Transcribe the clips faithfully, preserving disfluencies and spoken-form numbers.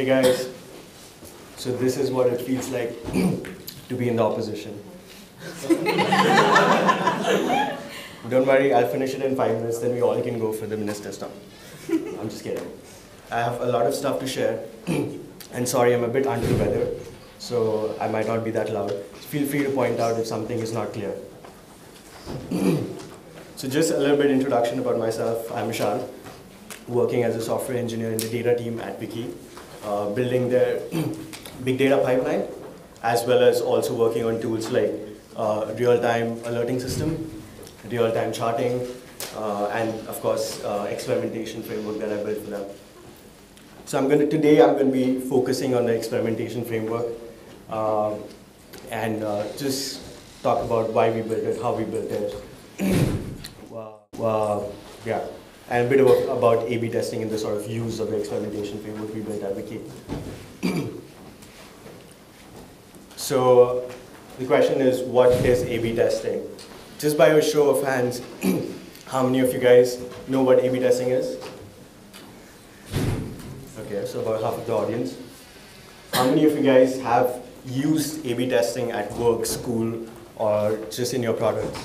guys, so this is what it feels like to be in the opposition. Don't worry, I'll finish it in five minutes, then we all can go for the minister stuff. I'm just kidding. I have a lot of stuff to share, and sorry, I'm a bit under the weather, so I might not be that loud. Feel free to point out if something is not clear. So just a little bit introduction about myself. I'm Ishan, working as a software engineer in the data team at Wiki, uh, building their big data pipeline, as well as also working on tools like uh, real-time alerting system, real-time charting, uh, and of course, uh, experimentation framework that I built for them. So I'm going to, today I'm going to be focusing on the experimentation framework uh, and uh, just talk about why we built it, how we built it. uh, yeah, and a bit about, about A B testing and the sort of use of the experimentation framework we built at Wiki. So the question is, what is A B testing? Just by a show of hands, how many of you guys know what A B testing is? Okay, so about half of the audience. How many of you guys have used A B testing at work, school, or just in your products?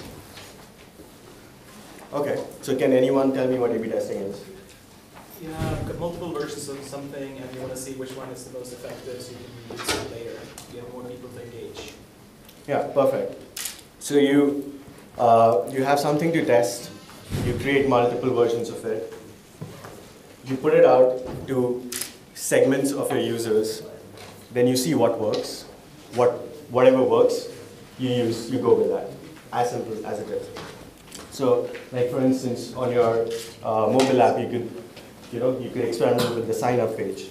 Okay, so can anyone tell me what A B testing is? You have got multiple versions of something and you want to see which one is the most effective so you can use it later. You have more people to engage. Yeah, perfect. So you, uh, you have something to test, you create multiple versions of it, you put it out to segments of your users, then you see what works, what, whatever works, you use, you go with that, as simple as it is. So, like for instance, on your uh, mobile app, you could, you know, you could experiment with the sign-up page.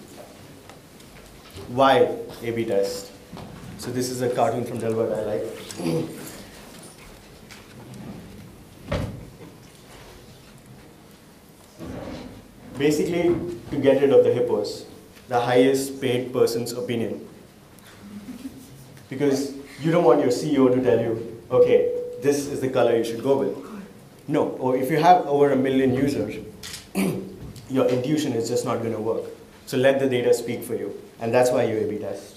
Why A B test? So this is a cartoon from Delbert I like. Basically, to get rid of the hippos, the highest paid person's opinion. Because you don't want your C E O to tell you, okay, this is the color you should go with. No, or if you have over a million users, your intuition is just not going to work. So let the data speak for you, and that's why you A B test.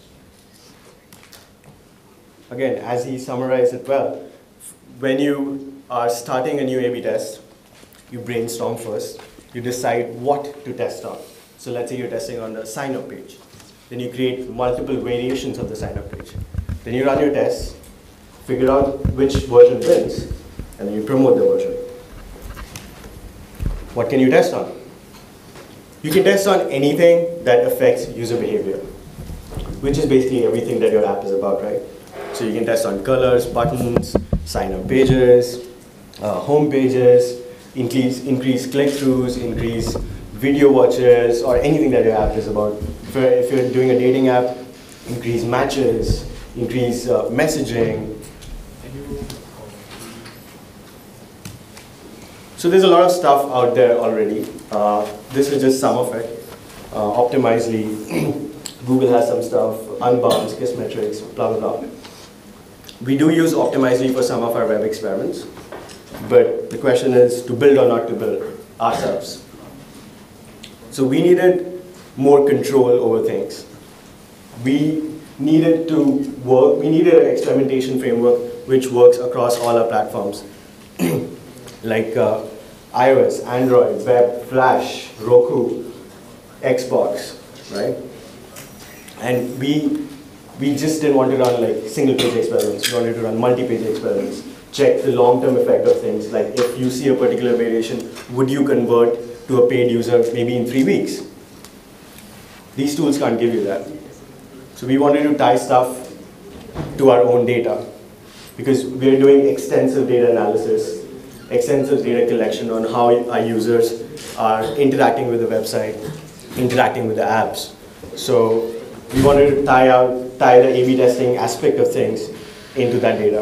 Again, as he summarized it well, when you are starting a new A B test, you brainstorm first, you decide what to test on. So let's say you're testing on the sign-up page. Then you create multiple variations of the sign-up page. Then you run your tests, figure out which version wins, and then you promote the version. What can you test on? You can test on anything that affects user behavior, which is basically everything that your app is about, right? So you can test on colors, buttons, sign-up pages, uh, home pages, increase, increase click-throughs, increase video watches, or anything that your app is about. If you're, if you're doing a dating app, increase matches, increase uh, messaging. So there's a lot of stuff out there already. Uh, this is just some of it. Uh, Optimizely, Google has some stuff, Unbounce, Kissmetrics, blah, blah, blah. We do use Optimizely for some of our web experiments, but the question is to build or not to build ourselves. So we needed more control over things. We needed to work, we needed an experimentation framework which works across all our platforms. Like uh, iOS, Android, Web, Flash, Roku, Xbox, right? And we, we just didn't want to run like single-page experiments. We wanted to run multi-page experiments. Check the long-term effect of things. Like if you see a particular variation, would you convert to a paid user maybe in three weeks? These tools can't give you that. So we wanted to tie stuff to our own data because we're doing extensive data analysis, extensive data collection on how our users are interacting with the website, interacting with the apps. So we wanted to tie out, tie the A B testing aspect of things into that data.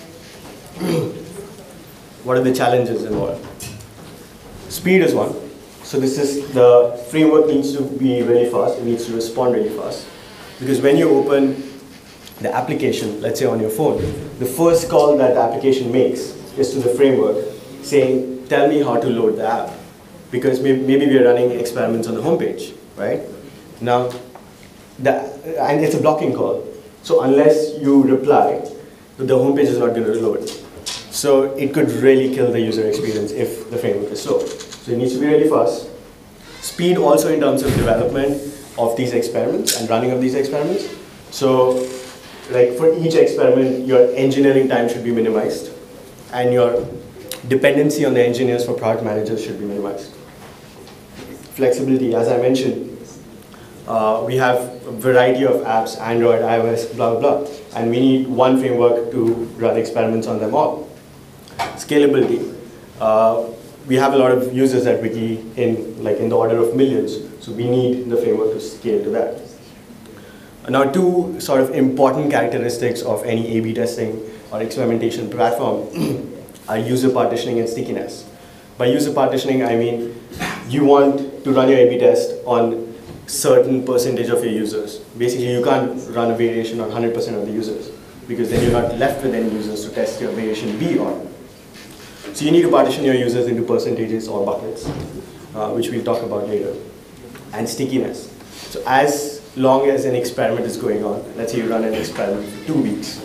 What are the challenges involved? Speed is one. So this is, the framework needs to be really fast, it needs to respond really fast. Because when you open the application, let's say on your phone, the first call that the application makes is to the framework saying, tell me how to load the app. Because maybe we are running experiments on the homepage, right? Now, the, and it's a blocking call. So unless you reply, the homepage is not going to load. So it could really kill the user experience if the framework is slow. So it needs to be really fast. Speed also in terms of development of these experiments and running of these experiments. So like for each experiment, your engineering time should be minimized, and your dependency on the engineers for product managers should be minimized. Flexibility, as I mentioned, uh, we have a variety of apps, Android, iOS, blah, blah, blah, and we need one framework to run experiments on them all. Scalability. Uh, we have a lot of users at Wiki in, like, in the order of millions, so we need the framework to scale to that. Now, two sort of important characteristics of any A B testing or experimentation platform are user partitioning and stickiness. By user partitioning, I mean you want to run your A B test on certain percentage of your users. Basically, you can't run a variation on one hundred percent of the users, because then you're not left with any users to test your variation B on. So you need to partition your users into percentages or buckets, uh, which we'll talk about later. And stickiness. So as long as an experiment is going on, let's say you run an experiment for two weeks,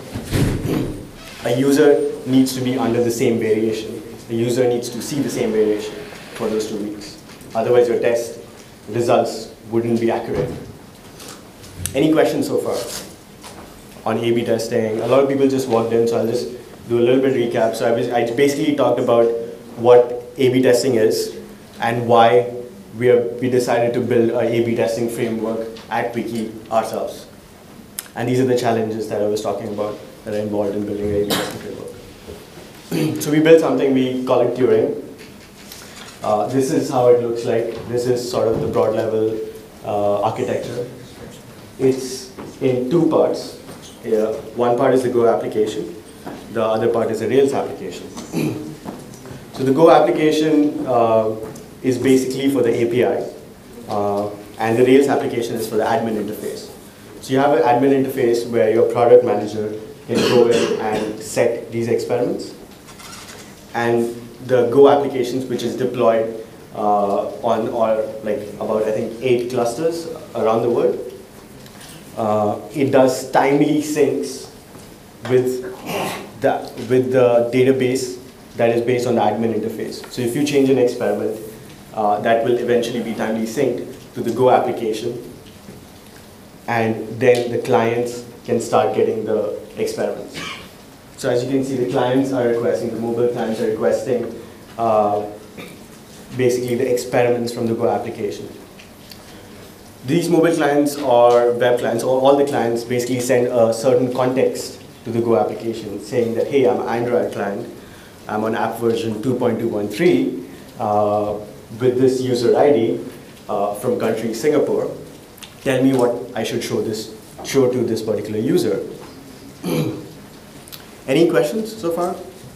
a user needs to be under the same variation. The user needs to see the same variation for those two weeks. Otherwise, your test results wouldn't be accurate. Any questions so far on A B testing? A lot of people just walked in, so I'll just do a little bit recap. So I, was, I basically talked about what A B testing is and why we, are, we decided to build a A B testing framework at Wiki ourselves. And these are the challenges that I was talking about that are involved in building an A B testing framework. So we built something, we call it Turing. Uh, this is how it looks like. This is sort of the broad level uh, architecture. It's in two parts. Yeah. One part is the Go application. The other part is a Rails application. So the Go application uh, is basically for the A P I, uh, and the Rails application is for the admin interface. So you have an admin interface where your product manager can go in and set these experiments. And the Go applications, which is deployed uh, on or like about I think eight clusters around the world, uh, it does timely syncs with the with the database that is based on the admin interface. So if you change an experiment, uh, that will eventually be timely synced to the Go application, and then the clients can start getting the experiments. So as you can see, the clients are requesting, the mobile clients are requesting uh, basically the experiments from the Go application. These mobile clients or web clients, or all the clients basically send a certain context to the Go application saying that, hey, I'm an Android client, I'm on app version two point two point three uh, with this user I D uh, from country Singapore. Tell me what I should show this show to this particular user. Any questions so far?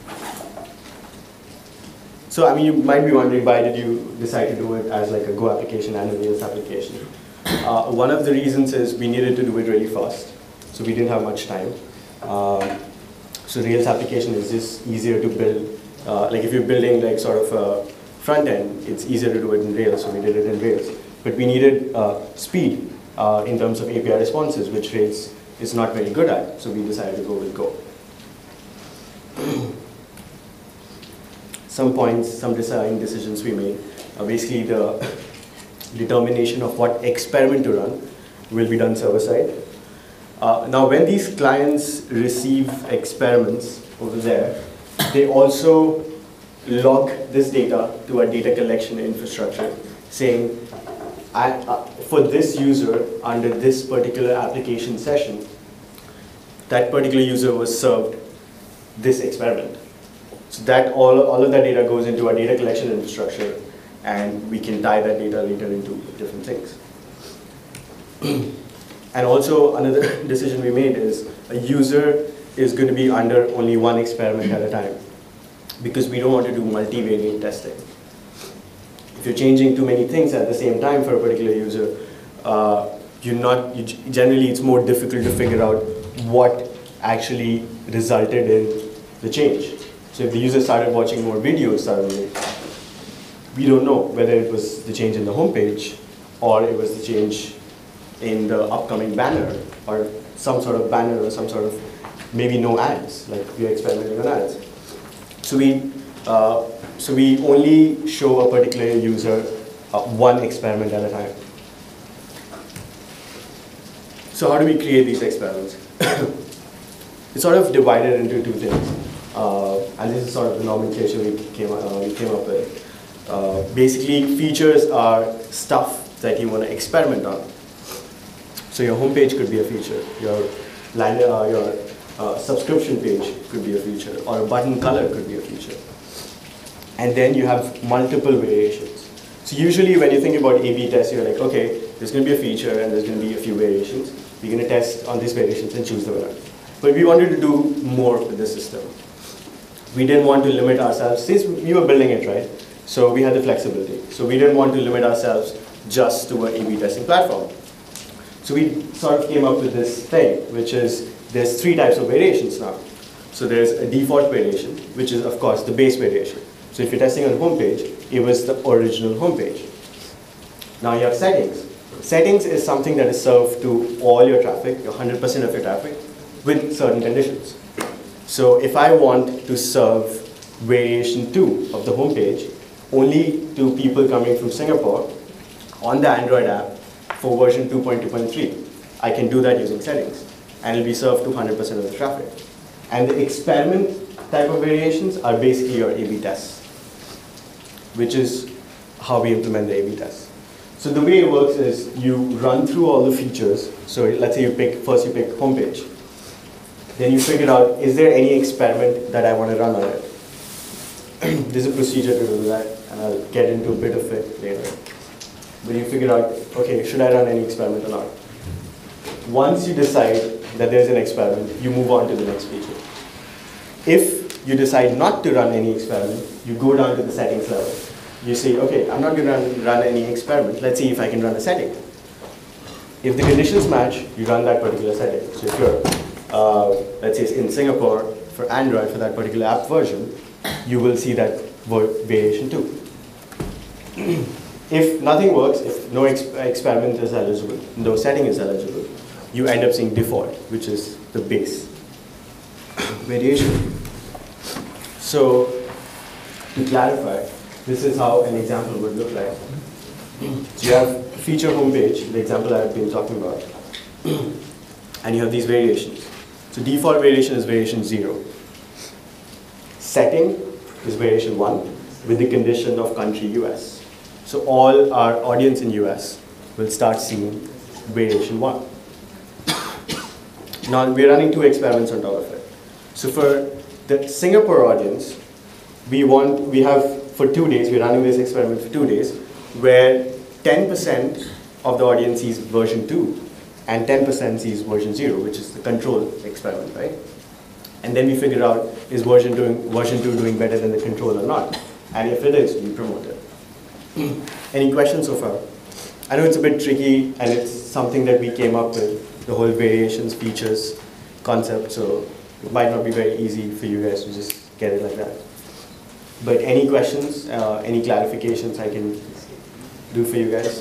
So I mean, you might be wondering, why did you decide to do it as like a Go application and a Rails application? Uh, one of the reasons is we needed to do it really fast, so we didn't have much time. Um, so Rails application is just easier to build. Uh, like if you're building like sort of a front end, it's easier to do it in Rails, so we did it in Rails. But we needed uh, speed uh, in terms of A P I responses, which Rails is not very good at, so we decided to go with Go. Some points, some design decisions we made. Uh, basically, the determination of what experiment to run will be done server-side. Uh, now, when these clients receive experiments over there, they also log this data to a data collection infrastructure, saying, I, uh, for this user under this particular application session, that particular user was served this experiment. So that all, all of that data goes into a data collection infrastructure, and we can tie that data later into different things. And also another decision we made is a user is going to be under only one experiment at a time, because we don't want to do multivariate testing. If you're changing too many things at the same time for a particular user, uh, you're not, you, generally it's more difficult to figure out what actually resulted in the change. So if the user started watching more videos suddenly, we don't know whether it was the change in the homepage or it was the change in the upcoming banner, or some sort of banner, or some sort of maybe no ads, like we're experimenting on ads. So we, uh, so we only show a particular user uh, one experiment at a time. So how do we create these experiments? It's sort of divided into two things. Uh, and this is sort of the nomenclature we came, uh, we came up with. Uh, basically, features are stuff that you want to experiment on. So your homepage could be a feature, your, line, uh, your uh, subscription page could be a feature, or a button color could be a feature. And then you have multiple variations. So usually when you think about A B tests, you're like, okay, there's going to be a feature and there's going to be a few variations. We're going to test on these variations and choose the winner. But we wanted to do more with the system. We didn't want to limit ourselves, since we were building it, right? So we had the flexibility. So we didn't want to limit ourselves just to an A B testing platform. So we sort of came up with this thing, which is there's three types of variations now. So there's a default variation, which is, of course, the base variation. So if you're testing on a homepage, it was the original homepage. Now you have settings. Settings is something that is served to all your traffic, your one hundred percent of your traffic, with certain conditions. So if I want to serve variation two of the homepage only to people coming from Singapore on the Android app for version two point two point three, I can do that using settings, and it'll be served to one hundred percent of the traffic. And the experiment type of variations are basically your A B tests, which is how we implement the A B tests. So the way it works is you run through all the features. So let's say you pick, first you pick homepage. Then you figure out, is there any experiment that I want to run on it? There's a procedure to do that, and I'll get into a bit of it later. But you figure out, okay, should I run any experiment or not? Once you decide that there's an experiment, you move on to the next feature. If you decide not to run any experiment, you go down to the settings level. You say, okay, I'm not going to run, run any experiment. Let's see if I can run a setting. If the conditions match, you run that particular setting. So if you're, uh, let's say in Singapore, for Android, for that particular app version, you will see that variation too. If nothing works, if no ex experiment is eligible, no setting is eligible, you end up seeing default, which is the base variation. So to clarify, this is how an example would look like. So you have feature homepage, the example I've been talking about, and you have these variations. So default variation is variation zero. Setting is variation one with the condition of country U S. So all our audience in U S will start seeing variation one. Now we're running two experiments on top of it. So for the Singapore audience, we want, we have for two days, we're running this experiment for two days, where ten percent of the audience sees version two and ten percent sees version zero, which is the control experiment, right? And then we figure out, is version, doing, version two doing better than the control or not? And if it is, we promote it. Any questions so far? I know it's a bit tricky, and it's something that we came up with, the whole variations, features, concept, so it might not be very easy for you guys to just get it like that. But any questions, uh, any clarifications I can do for you guys?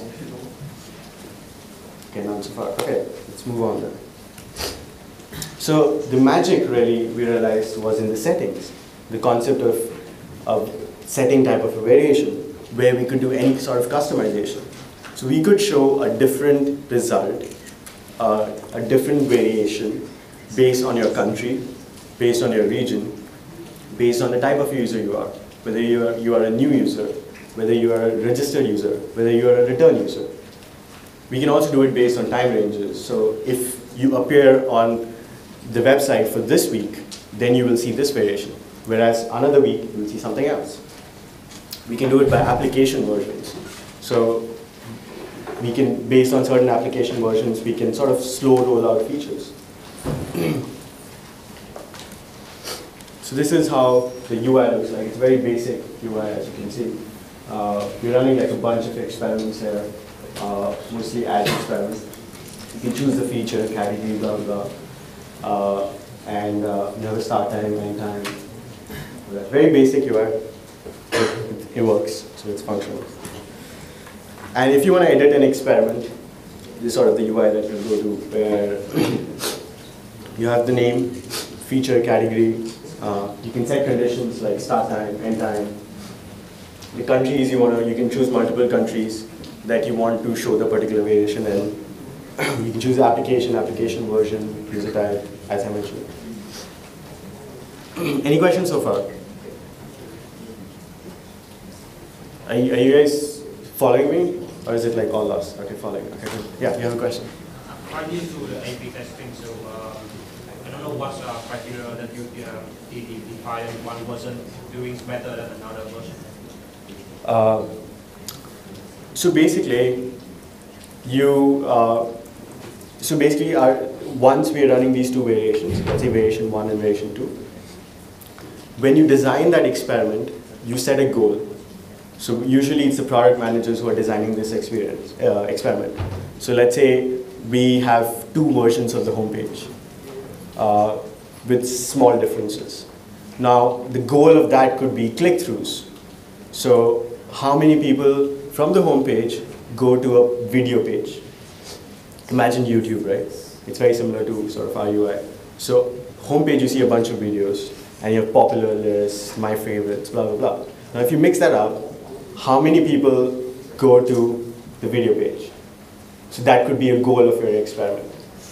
Okay, none so far. Okay, let's move on then. So the magic really, we realized, was in the settings. The concept of a setting type of a variation, where we could do any sort of customization. So we could show a different result, uh, a different variation based on your country, based on your region, based on the type of user you are. Whether you are, you are a new user, whether you are a registered user, whether you are a return user. We can also do it based on time ranges. So if you appear on the website for this week, then you will see this variation. Whereas another week, you will see something else. We can do it by application versions. So we can, based on certain application versions, we can sort of slow roll out features. So this is how the U I looks like. It's very basic U I, as you can see. Uh, we're running like a bunch of experiments here, uh, mostly ad experiments. You can choose the feature, category, blah, blah, uh, and uh, you have a start time, end time. Very basic U I. It, it works, so it's functional. And if you want to edit an experiment, this is sort of the U I that you'll go to, where you have the name, feature, category. Uh, you can set conditions like start time, end time. The countries you want to, you can choose multiple countries that you want to show the particular variation, and you can choose application, application version, user type, as I mentioned. Any questions so far? Are you, are you guys following me, or is it like all lost? Okay, following. Okay, good. Yeah, you have a question. I'm new to the A B testing, so um, I don't know what's the criteria that you uh, define one version doing better than another version. Uh, so basically, you uh, so basically, our, once we are running these two variations, let's say variation one and variation two. When you design that experiment, you set a goal. So usually it's the product managers who are designing this experience, uh, experiment. So let's say we have two versions of the homepage uh, with small differences. Now the goal of that could be click-throughs. So how many people from the homepage go to a video page? Imagine YouTube, right? It's very similar to sort of our U I. So homepage, you see a bunch of videos, and you have popular lists, my favorites, blah, blah, blah. Now if you mix that up, how many people go to the video page? So that could be a goal of your experiment.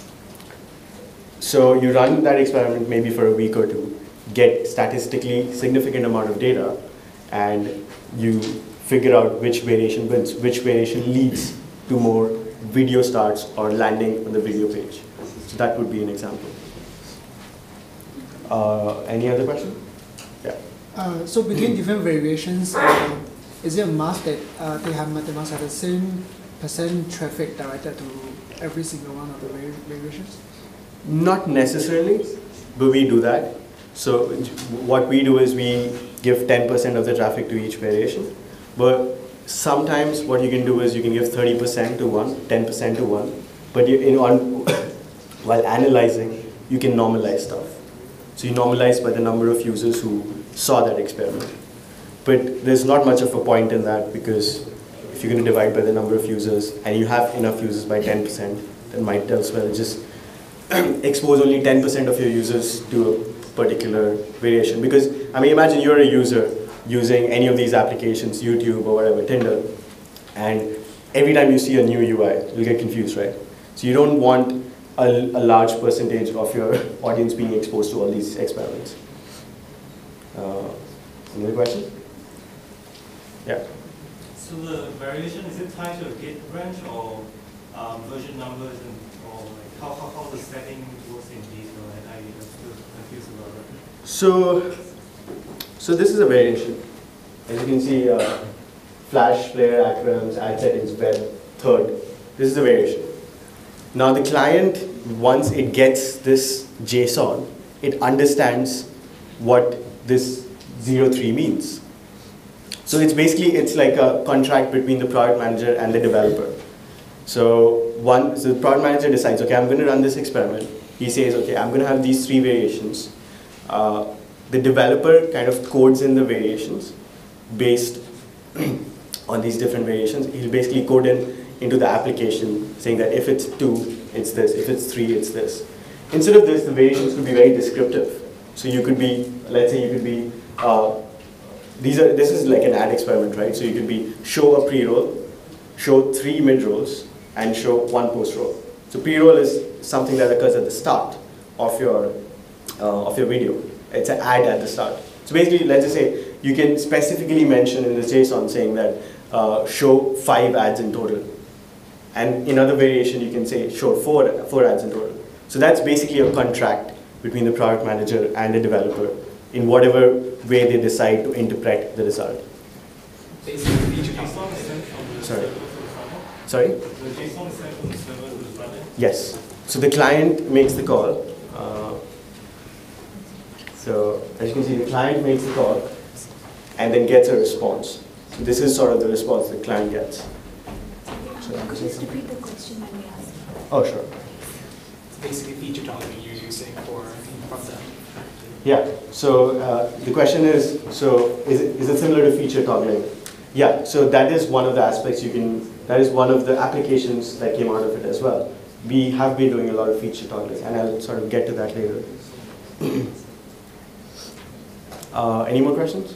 So you run that experiment maybe for a week or two, get statistically significant amount of data, and you figure out which variation wins, which variation leads to more video starts or landing on the video page. So that would be an example. Uh, any other question? Yeah. Uh, so between different variations, uh, is it a must that uh, they have they must have the same percent traffic directed to every single one of the vari variations? Not necessarily, but we do that. So what we do is we give ten percent of the traffic to each variation. But sometimes what you can do is you can give thirty percent to one, ten percent to one. But you, in on, while analyzing, you can normalize stuff. So you normalize by the number of users who saw that experiment. But there's not much of a point in that, because if you're going to divide by the number of users and you have enough users by ten percent, then might as well just expose only ten percent of your users to a particular variation. Because, I mean, imagine you're a user using any of these applications, YouTube or whatever, Tinder, and every time you see a new U I, you'll get confused, right? So you don't want a, a large percentage of your audience being exposed to all these experiments. Uh, any other question? Yeah. So the variation, is it tied to a gate branch or um, version numbers, and or like how, how, how the setting works in these? I, I'm still confused about that. So, so this is a variation. As you can see, uh, Flash, player, acronyms, ad settings, web, third. This is a variation. Now the client, once it gets this JSON, it understands what this zero three means. So it's basically, it's like a contract between the product manager and the developer. So one, so the product manager decides, okay, I'm going to run this experiment. He says, okay, I'm going to have these three variations. Uh, the developer kind of codes in the variations based on these different variations. He'll basically code in into the application saying that if it's two, it's this. If it's three, it's this. Instead of this, the variations could be very descriptive. So you could be, let's say you could be, uh, these are, this is like an ad experiment, right? So you could be show a pre-roll, show three mid-rolls, and show one post-roll. So pre-roll is something that occurs at the start of your, uh, of your video. It's an ad at the start. So basically, let's just say, you can specifically mention in the JSON saying that uh, show five ads in total. And in other variation, you can say show four, four ads in total. So that's basically a contract between the product manager and the developer in whatever way they decide to interpret the result. Basically, feature toggling. Sorry. Sorry? The JSON is sent from the server to the front end? Yes. So the client makes the call. Uh, so as you can see, the client makes the call and then gets a response. So this is sort of the response the client gets. So, could you just repeat the question that we asked? Oh, sure. It's basically feature toggling you're using for front end. Yeah, so uh, the question is, so is it, is it similar to feature toggling? Yeah, so that is one of the aspects you can, that is one of the applications that came out of it as well. We have been doing a lot of feature toggling, and I'll sort of get to that later. uh, any more questions?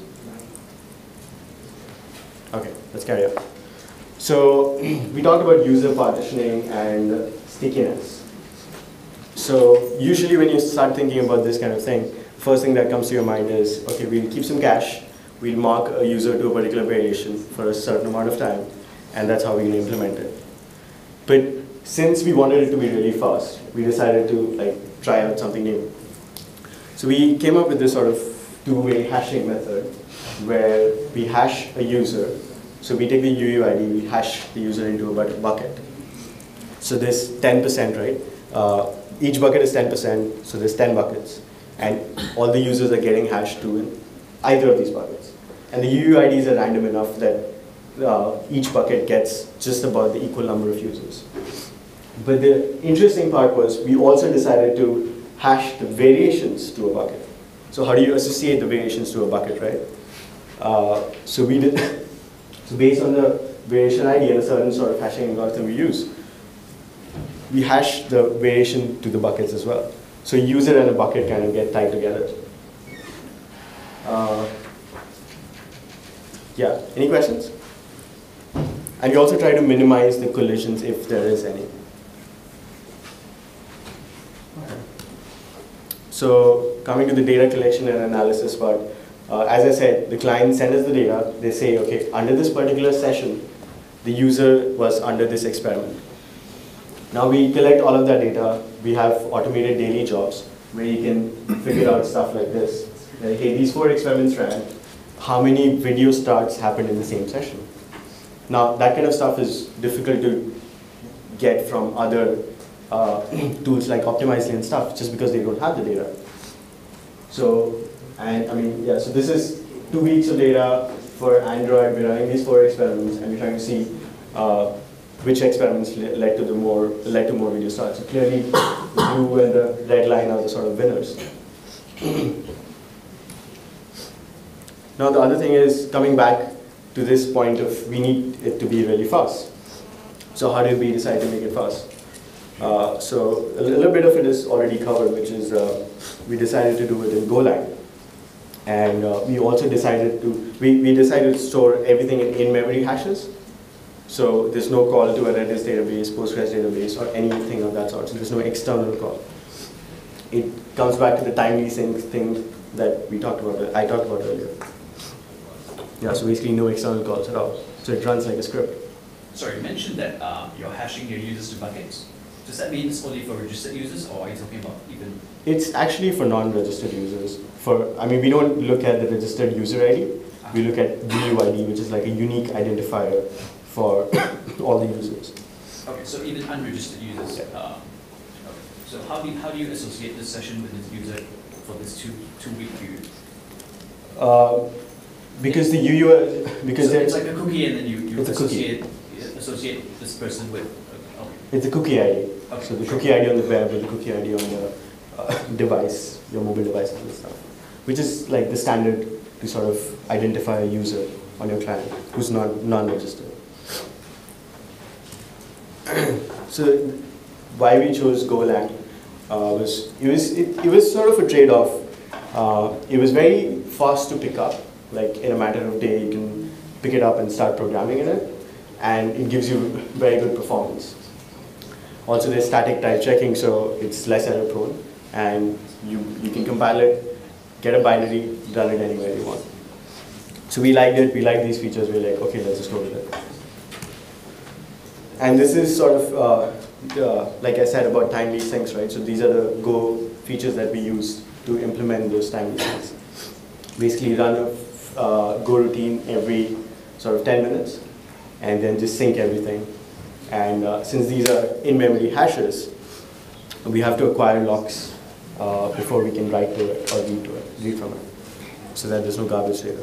Okay, let's carry on. So we talked about user partitioning and stickiness. So usually when you start thinking about this kind of thing, first thing that comes to your mind is, okay, we'll keep some cache, we'll mark a user to a particular variation for a certain amount of time, and that's how we're going to implement it. But since we wanted it to be really fast, we decided to like try out something new. So we came up with this sort of two-way hashing method where we hash a user. So we take the U U I D, we hash the user into a bucket. So there's ten percent, right? Uh, each bucket is ten percent, so there's ten buckets. And all the users are getting hashed to in either of these buckets. And the U U I Ds are random enough that uh, each bucket gets just about the equal number of users. But the interesting part was we also decided to hash the variations to a bucket. So how do you associate the variations to a bucket, right? Uh, so we did, so based on the variation I D and a certain sort of hashing algorithm we use, we hash the variation to the buckets as well. So user and a bucket kind of get tied together. Uh, yeah, any questions? And we also try to minimize the collisions if there is any. So coming to the data collection and analysis part, uh, as I said, the client sends us the data. They say, okay, under this particular session, the user was under this experiment. Now we collect all of that data. We have automated daily jobs where you can figure out stuff like this. Like, hey, these four experiments ran. How many video starts happened in the same session? Now that kind of stuff is difficult to get from other uh, tools like Optimizely and stuff, just because they don't have the data. So, and I mean, yeah. So this is two weeks of data for Android. We're running these four experiments, and we're trying to see uh, which experiments led to the more led to more video starts. So clearly, the blue and the red line are the sort of winners. Now the other thing is coming back to this point of we need it to be really fast. So how did we decide to make it fast? Uh, so a little bit of it is already covered, which is uh, we decided to do it in Golang. And uh, we also decided to, we, we decided to store everything in in-memory hashes. So there's no call to a Redis database, Postgres database, or anything of that sort. So there's no external call. It comes back to the timely sync thing that we talked about, I talked about earlier. Yeah, so basically no external calls at all. So it runs like a script. Sorry, you mentioned that uh, you're hashing your users to buckets. Does that mean it's only for registered users, or are you talking about even? It's actually for non-registered users. For, I mean, we don't look at the registered user I D. Uh-huh. We look at U U I D, which is like a unique identifier for all the users. Okay, so even unregistered users. Yeah. Uh, okay. So how do you, how do you associate this session with this user for this two two week period? Uh, because the U U I because so it's like a cookie, and then you, you it's associate associate this person with. Okay. It's a cookie I D. Okay. So the cookie I D on the web with the cookie I D on the uh, device, your mobile device and stuff, which is like the standard to sort of identify a user on your client who's not non-registered. So why we chose Golang uh, was it was it, it was sort of a trade-off. Uh, it was very fast to pick up. Like in a matter of day, you can pick it up and start programming in it, and it gives you very good performance. Also, there's static type checking, so it's less error prone, and you you can compile it, get a binary, run it anywhere you want. So we liked it. We liked these features. We're like, okay, let's just go with it. And this is sort of, uh, uh, like I said, about timely syncs, right? So these are the Go features that we use to implement those timely syncs. Basically run a uh, Go routine every sort of ten minutes, and then just sync everything. And uh, since these are in-memory hashes, we have to acquire locks uh, before we can write to it or read to it, read from it, so that there's no garbage later.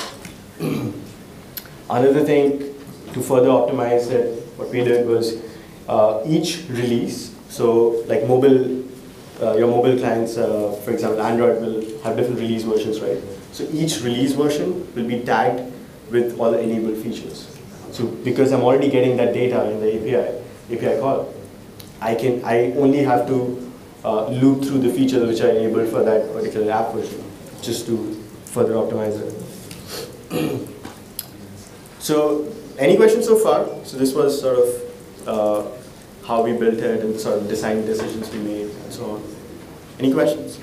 Another thing to further optimize it, what we did was uh, each release, so like mobile, uh, your mobile clients, uh, for example, Android will have different release versions, right? So each release version will be tagged with all the enabled features. So because I'm already getting that data in the A P I, A P I call, I can I only have to uh, loop through the features which are enabled for that particular app version, just to further optimize it. So, any questions so far? So this was sort of uh, how we built it and sort of design decisions we made and so on. Any questions?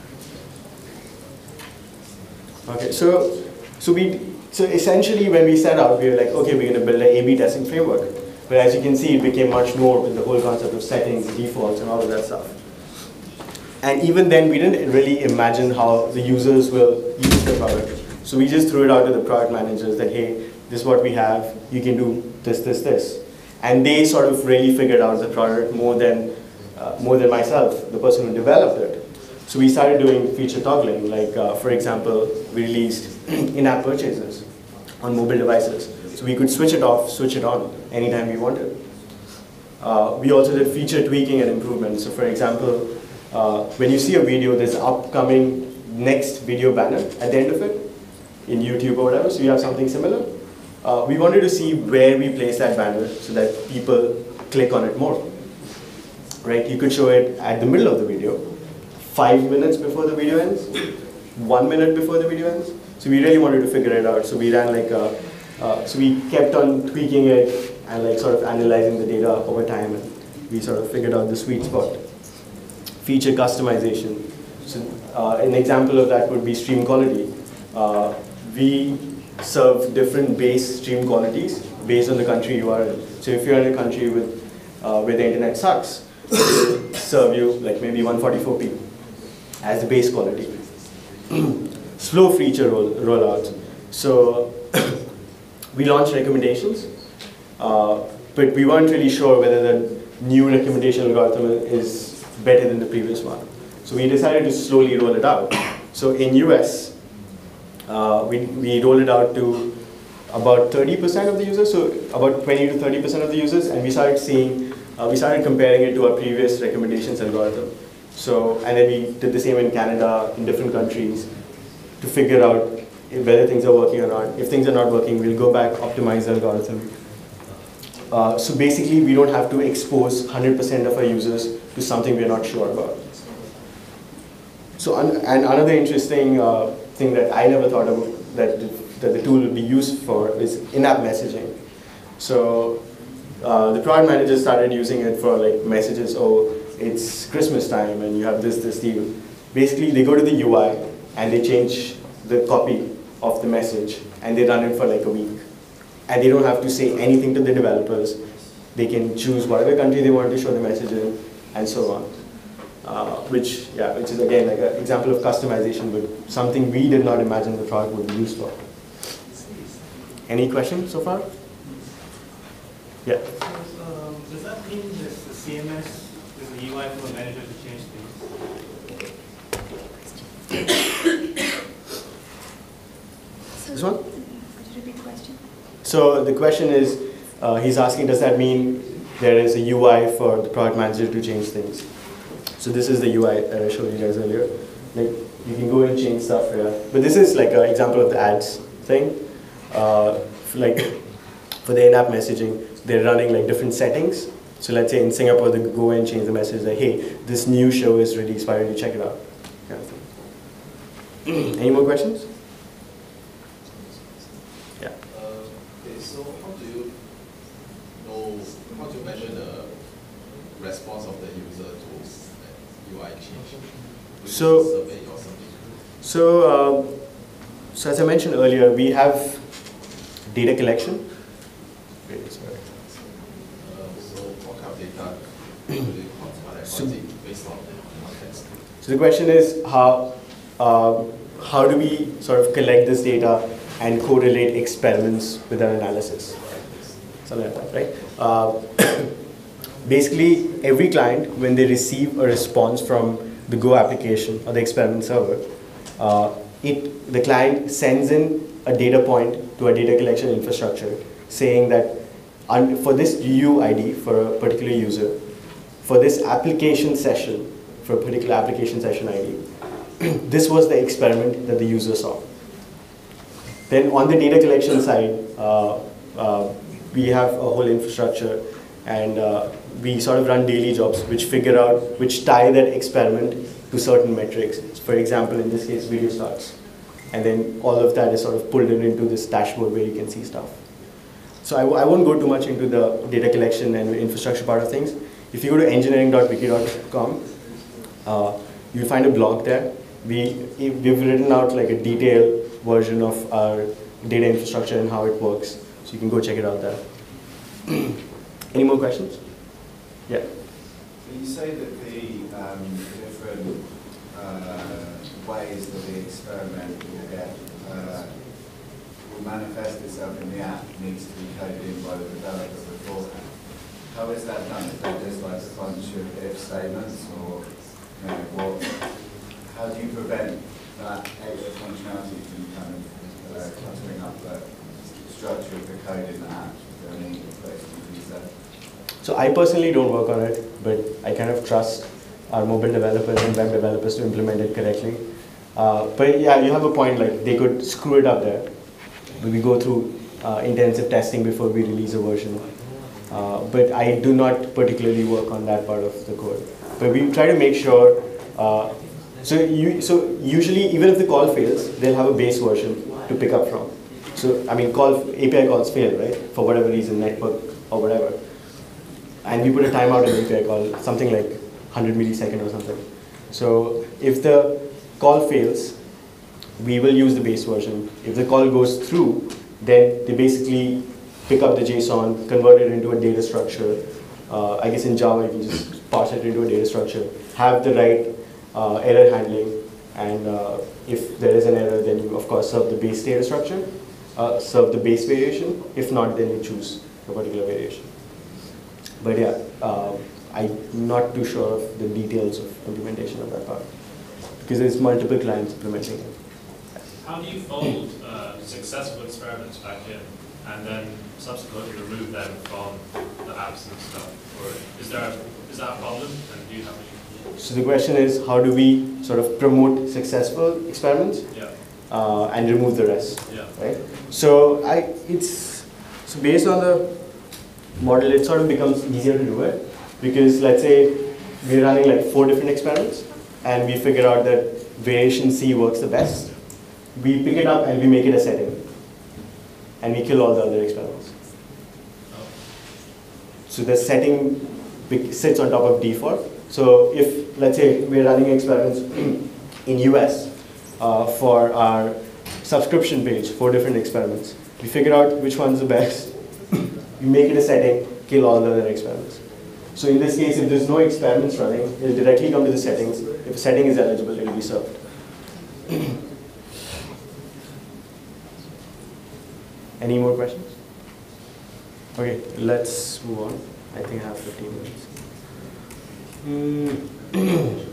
Okay, so so we so essentially when we set out, we were like, okay, we're going to build an A B testing framework. But as you can see, it became much more with the whole concept of settings, defaults, and all of that stuff. And even then, we didn't really imagine how the users will use the product. So we just threw it out to the product managers that, hey, this is what we have. You can do this, this, this. And they sort of really figured out the product more than, uh, more than myself, the person who developed it. So we started doing feature toggling. Like, uh, for example, we released in-app purchases on mobile devices. So we could switch it off, switch it on anytime we wanted. Uh, we also did feature tweaking and improvements. So for example, uh, when you see a video, there's an upcoming next video banner at the end of it in YouTube or whatever, so you have something similar. Uh, we wanted to see where we place that banner so that people click on it more. Right? You could show it at the middle of the video, five minutes before the video ends, one minute before the video ends. So we really wanted to figure it out. So we ran like a Uh, so we kept on tweaking it and like sort of analyzing the data over time, and we sort of figured out the sweet spot. Feature customization. So uh, an example of that would be stream quality. Uh, we serve different base stream qualities based on the country you are in. So if you're in a country with uh, where the internet sucks, we'll serve you like maybe one forty-four p as the base quality. Slow feature roll, rollout. So we launched recommendations, uh, but we weren't really sure whether the new recommendation algorithm is better than the previous one. So we decided to slowly roll it out. So in U S, uh, we, we rolled it out to about thirty percent of the users, so about twenty to thirty percent of the users, and we started seeing, uh, we started comparing it to our previous recommendations algorithm. So, and then we did the same in Canada, in different countries, to figure out whether things are working or not. If things are not working, we'll go back, optimize the algorithm. Uh, so basically, we don't have to expose one hundred percent of our users to something we're not sure about. So, un and another interesting uh, thing that I never thought about that, that the tool would be used for is in-app messaging. So uh, the product manager started using it for like messages, oh, it's Christmas time and you have this, this deal. Basically, they go to the U I and they change the copy of the message, and they run it for like a week. And they don't have to say anything to the developers. They can choose whatever country they want to show the message in, and so on. Uh, which, yeah, which is again like an example of customization, but something we did not imagine the product would be used for. Any questions so far? Yeah. So, um, does that mean that the C M S is the U I for the manager to change things? This one? Could you repeat the question? So the question is, uh, he's asking, does that mean there is a U I for the product manager to change things? So this is the U I that I showed you guys earlier. Like, you can go and change stuff here. But this is like an example of the ads thing. Uh, like, for the in-app messaging, they're running like different settings. So let's say in Singapore, they go and change the message like, hey, this new show is released, why don't you check it out? Kind of thing. Any more questions? Yeah. Uh, okay, so how do you know, how do you measure the response of the user to U I change? Do you So, survey or something? So, uh, so as I mentioned earlier, we have data collection. Wait, sorry. Uh, so what kind of data do you collect? So- What is it based on context? So the question is how, uh, how do we sort of collect this data and correlate experiments with our analysis? Something like that, right? Uh, basically, every client, when they receive a response from the Go application or the experiment server, uh, it, the client sends in a data point to a data collection infrastructure saying that un for this U I D for a particular user, for this application session, for a particular application session I D, this was the experiment that the user saw. Then on the data collection side, uh, uh, we have a whole infrastructure, and uh, we sort of run daily jobs which figure out, which tie that experiment to certain metrics. For example, in this case, video starts. And then all of that is sort of pulled in into this dashboard where you can see stuff. So I, w I won't go too much into the data collection and infrastructure part of things. If you go to engineering dot wiki dot com, uh, you'll find a blog there. We, we've written out like a detailed version of our data infrastructure and how it works. So you can go check it out there. Any more questions? Yeah. So you say that the um, different uh, ways that the experiment will get uh, will manifest itself in the app needs to be coded in by the developer beforehand. How is that done? Is that just like a bunch of if statements, or you know, what? How do you prevent that extra functionality from kind of uh, cluttering up the structure of the code in the app? Is there any questions there? So I personally don't work on it, but I kind of trust our mobile developers and web developers to implement it correctly. Uh, but yeah, you have a point, like they could screw it up there. We go through uh, intensive testing before we release a version. Uh, but I do not particularly work on that part of the code. But we try to make sure, uh, so, you, so usually even if the call fails, they'll have a base version to pick up from. So I mean, call, A P I calls fail, right? For whatever reason, network or whatever. And we put a timeout in the A P I call, something like one hundred millisecond or something. So if the call fails, we will use the base version. If the call goes through, then they basically pick up the JSON, convert it into a data structure. Uh, I guess in Java, you can just parse it into a data structure, have the right uh, error handling, and uh, if there is an error, then you of course serve the base data structure, uh, serve the base variation. If not, then you choose a particular variation. But yeah, uh, I'm not too sure of the details of implementation of that part, because there's multiple clients implementing it. How do you fold uh, successful experiments back in and then subsequently remove them from the apps and stuff? Or is there a, is that a problem? And do you have any? So the question is, how do we sort of promote successful experiments Yeah. uh, and remove the rest? Yeah. Right. So I, it's so based on the model, it sort of becomes easier to do it, because let's say we're running like four different experiments, and we figure out that variation C works the best. We pick it up and we make it a setting, and we kill all the other experiments. So the setting sits on top of default. So if, let's say, we're running experiments in U S uh, for our subscription page, four different experiments, we figure out which one's the best, we make it a setting, kill all the other experiments. So in this case, if there's no experiments running, it'll directly come to the settings. If a setting is eligible, it'll be served. Any more questions? Okay, let's move on. I think I have fifteen minutes. Mm.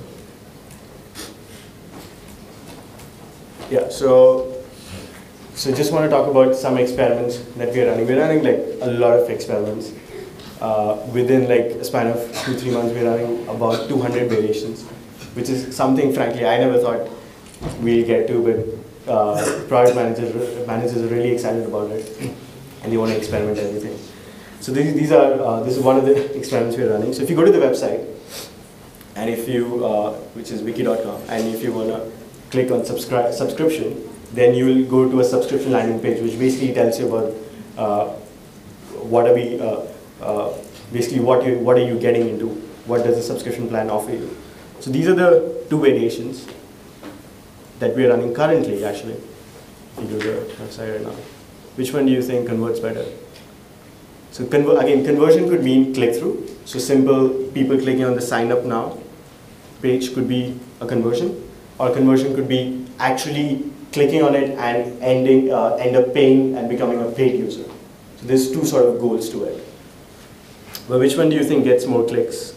Yeah, so, so just want to talk about some experiments that we are running. We're running like a lot of experiments. Uh, within like a span of two, three months, we're running about two hundred variations, which is something, frankly, I never thought we'll get to, but uh, product managers, managers are really excited about it, and they want to experiment everything. So these, these are, uh, this is one of the experiments we're running. So if you go to the website, and if you, uh, which is wiki dot com, and if you want to click on subscribe, subscription, then you will go to a subscription landing page, which basically tells you about uh, what are we, uh, uh, basically what you, what are you getting into, what does the subscription plan offer you. So these are the two variations that we are running currently, actually. If you go to the website right now, which one do you think converts better? So conver again, conversion could mean click-through. So simple people clicking on the sign up now page could be a conversion, or conversion could be actually clicking on it and ending, uh, end up paying and becoming a paid user. So there's two sort of goals to it. But which one do you think gets more clicks?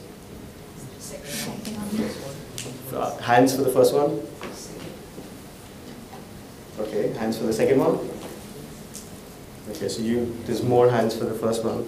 Uh, hands for the first one? Okay, hands for the second one? Okay, so you, there's more hands for the first one.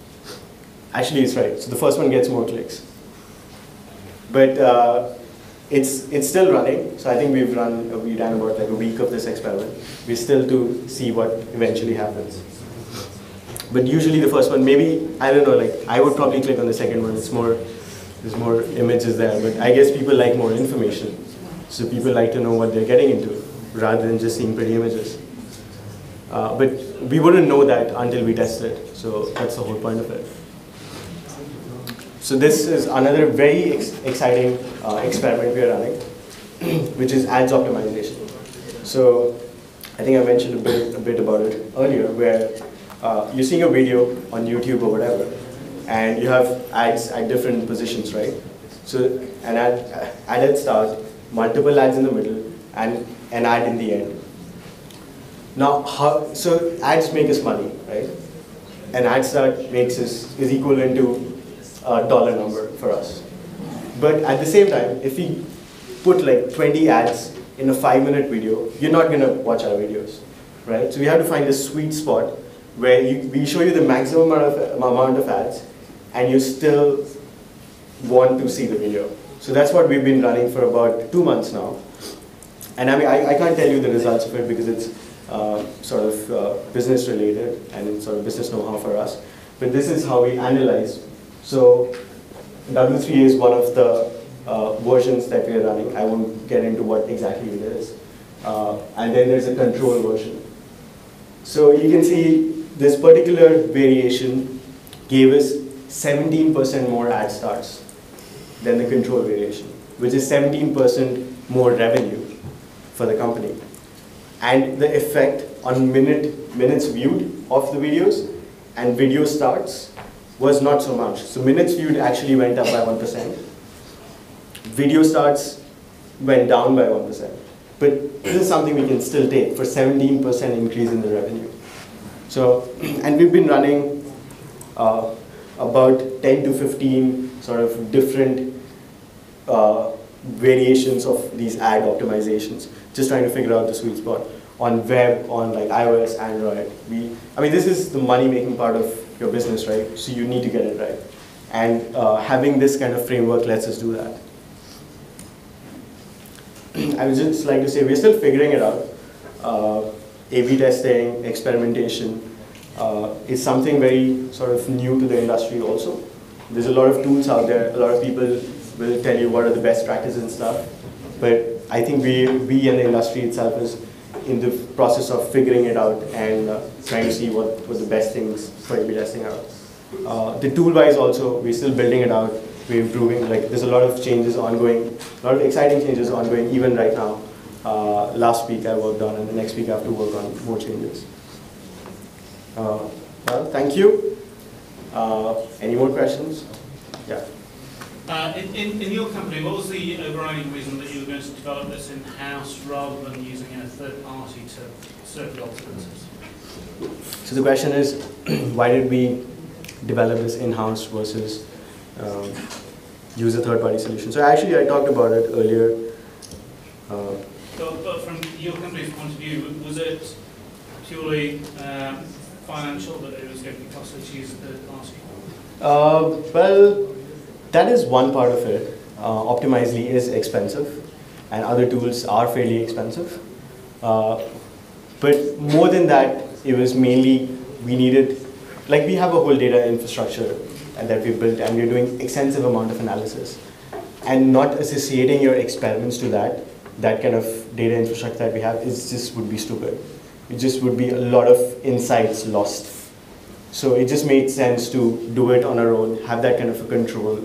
Actually, it's right. So the first one gets more clicks. But uh, it's it's still running. So I think we've run we ran about like a week of this experiment. We're still to see what eventually happens. But usually the first one, maybe I don't know. Like I would probably click on the second one. It's more there's more images there. But I guess people like more information. So people like to know what they're getting into rather than just seeing pretty images. Uh, but we wouldn't know that until we test it. So that's the whole point of it. So this is another very ex exciting uh, experiment we are running, which is ads optimization. So I think I mentioned a bit, a bit about it earlier, where uh, you're seeing a video on YouTube or whatever, and you have ads at different positions, right? So an ad, ad at start, multiple ads in the middle, and an ad in the end. Now, how, so ads make us money, right? An ad start makes us, is equivalent to a dollar number for us. But at the same time, if we put like twenty ads in a five minute video, you're not gonna watch our videos, right? So we have to find a sweet spot where you, we show you the maximum amount of, amount of ads and you still want to see the video. So that's what we've been running for about two months now. And I mean, I, I can't tell you the results of it because it's uh, sort of uh, business related and it's sort of business know-how for us. But this is how we analyze. So W three is one of the uh, versions that we are running. I won't get into what exactly it is. Uh, and then there's a control version. So you can see this particular variation gave us seventeen percent more ad starts than the control variation, which is seventeen percent more revenue for the company. And the effect on minute, minutes viewed of the videos and video starts was not so much. So minutes viewed actually went up by one percent. Video starts went down by one percent. But this is something we can still take for seventeen percent increase in the revenue. So, and we've been running uh, about ten to fifteen sort of different uh, variations of these ad optimizations, just trying to figure out the sweet spot on web, on like iOS, Android. We, I mean, this is the money-making part of your business, right? So you need to get it right. And uh, having this kind of framework lets us do that. I would just like to say we're still figuring it out. Uh, A B testing, experimentation uh, is something very sort of new to the industry also. There's a lot of tools out there. A lot of people will tell you what are the best practices and stuff. But I think we, we and the industry itself is in the process of figuring it out and uh, trying to see what, what the best things for A B testing are. Uh, the tool-wise also, we're still building it out. We're improving. Like there's a lot of changes ongoing, a lot of exciting changes ongoing even right now. Uh, last week I worked on, and the next week I have to work on more changes. Uh, well, thank you. Uh, any more questions? Yeah. Uh, in, in, in your company, what was the overriding reason that you were going to develop this in-house rather than using a third party to serve the alternatives? So the question is, why did we develop this in-house versus um, use a third-party solution? So actually, I talked about it earlier. Uh, So, but from your company's point of view, was it purely um, financial that it was going to be costly to use a third party? Uh, well, that is one part of it. Uh, Optimizely is expensive, and other tools are fairly expensive. Uh, but more than that, it was mainly we needed, like we have a whole data infrastructure and that we built, and we're doing extensive amount of analysis, and not associating your experiments to that. That kind of data infrastructure that we have is just would be stupid. It just would be a lot of insights lost. So it just made sense to do it on our own, have that kind of a control,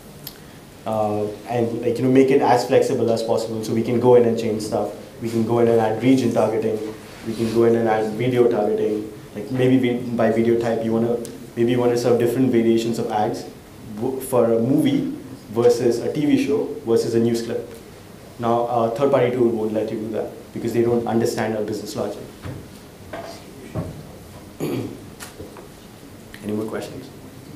uh, and like you know make it as flexible as possible. So we can go in and change stuff. We can go in and add region targeting. We can go in and add video targeting. Like maybe we, by video type you wanna maybe you wanna serve different variations of ads for a movie versus a T V show versus a news clip. Now, a third-party tool won't let you do that because they don't understand our business logic. Any more questions?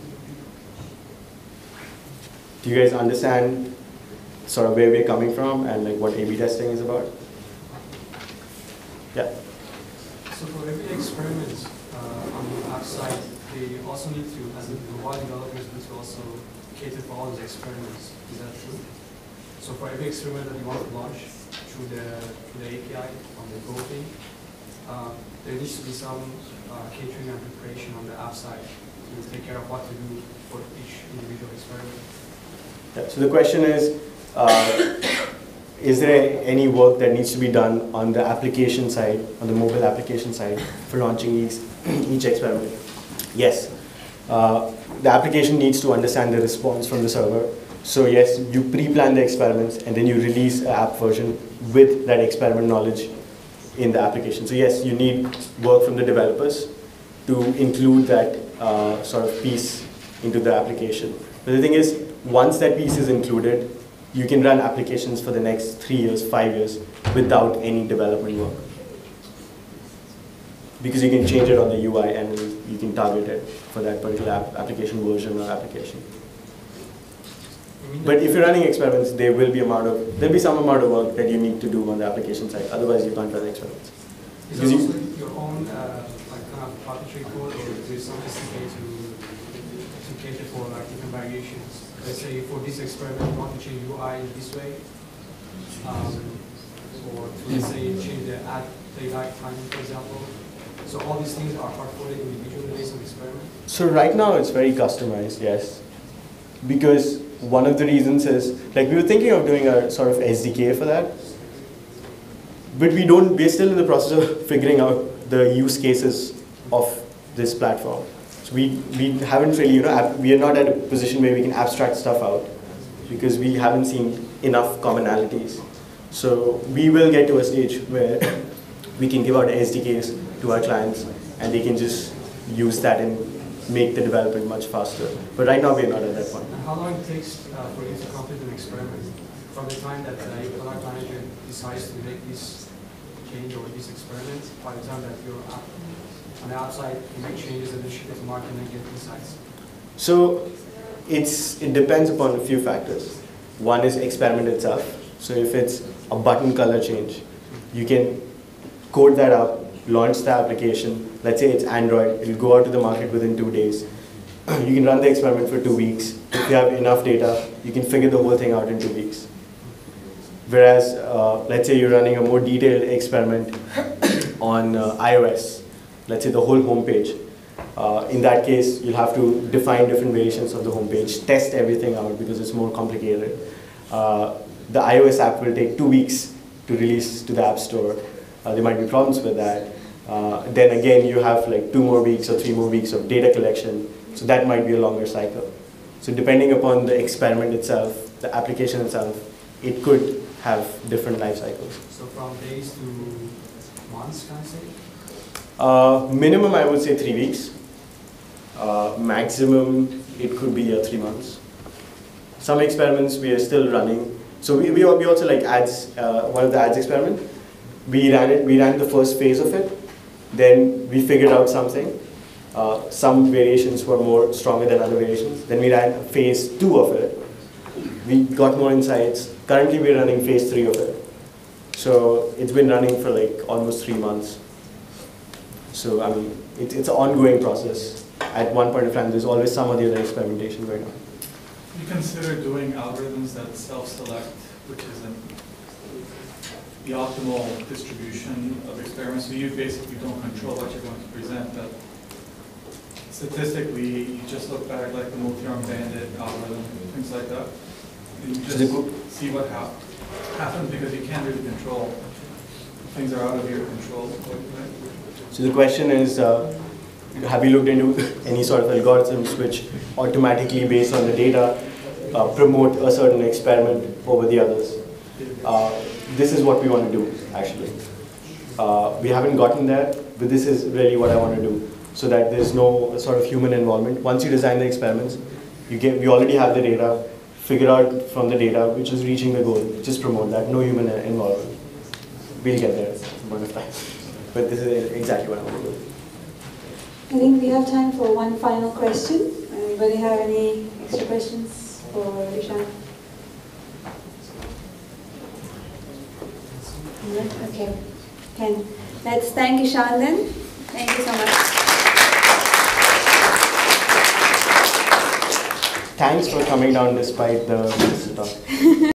Do you guys understand sort of where we're coming from and like what A B testing is about? Yeah. So for every experiment uh, on the app side, they also need to, as the mobile developers, need to also cater for all those experiments. Is that true? So for every experiment that you want to launch through the, through the A P I on the Go thing, uh, there needs to be some uh, catering and preparation on the app side to take care of what to do for each individual experiment. Yeah, so the question is, uh, is there any work that needs to be done on the application side, on the mobile application side, for launching each, each experiment? Yes. Uh, the application needs to understand the response from the server. So yes, you pre-plan the experiments and then you release an app version with that experiment knowledge in the application. So yes, you need work from the developers to include that uh, sort of piece into the application. But the thing is, once that piece is included, you can run applications for the next three years, five years without any development work. Because you can change it on the U I and you can target it for that particular app application version or application. But if you're running experiments, there will be amount of there'll be some amount of work that you need to do on the application side. Otherwise, you can't run experiments. Is there also your own uh, like kind of proprietary code, or is there some S D K to to cater for like different variations? Let's say for this experiment, you want to change U I in this way, um, or to, let's say change the add daylight timing, for example. So all these things are hard-coded individually based on the experiment? So right now it's very customized, yes. Because one of the reasons is, like we were thinking of doing a sort of S D K for that, but we don't, we're still in the process of figuring out the use cases of this platform. So we, we haven't really, you know, we are not at a position where we can abstract stuff out because we haven't seen enough commonalities. So we will get to a stage where we can give out S D Ks to our clients and they can just use that and make the development much faster. But right now we're not at that point. And how long it takes uh, for you to complete an experiment from the time that uh, your product manager decides to make this change or this experiment, by the time that you're app, on the app side, you make changes and then ship it to market and then get insights? So it's, it depends upon a few factors. One is experiment itself. So if it's a button color change, you can code that up, launch the application. Let's say it's Android, it'll go out to the market within two days. You can run the experiment for two weeks. If you have enough data, you can figure the whole thing out in two weeks. Whereas, uh, let's say you're running a more detailed experiment on uh, iOS, let's say the whole homepage. Uh, in that case, you'll have to define different variations of the homepage, test everything out because it's more complicated. Uh, the iOS app will take two weeks to release to the App Store. Uh, there might be problems with that. Uh, then again, you have like two more weeks or three more weeks of data collection. So that might be a longer cycle. So depending upon the experiment itself, the application itself, it could have different life cycles. So from days to months, can I say? Uh, minimum, I would say three weeks. Uh, maximum, it could be uh, three months. Some experiments we are still running. So we, we, we also like ads, uh, one of the ads experiment. We ran it, we ran the first phase of it. Then we figured out something. Uh, some variations were more stronger than other variations. Then we ran phase two of it. We got more insights. Currently we're running phase three of it. So it's been running for like almost three months. So I mean, it, it's an ongoing process. At one point of time, there's always some other experimentation going on. You consider doing algorithms that self-select, which is an, the optimal distribution of experiments. So you basically don't control what you're going to present, but statistically, you just look back like the multi-arm bandit algorithm, things like that. And you just see what ha happens because you can't really control. Things are out of your control. So the question is, uh, have you looked into any sort of algorithms which automatically, based on the data, uh, promote a certain experiment over the others? Uh, this is what we want to do, actually. Uh, we haven't gotten there, but this is really what I want to do, so that there's no sort of human involvement. Once you design the experiments, you get, we already have the data, figure out from the data which is reaching the goal, just promote that, no human involvement. We'll get there one of time. But this is exactly what I want to do. I think we have time for one final question. Anybody have any extra questions for Ishan? Okay. Can let's thank Ishan then. Thank you so much. Thanks for coming down despite the talk.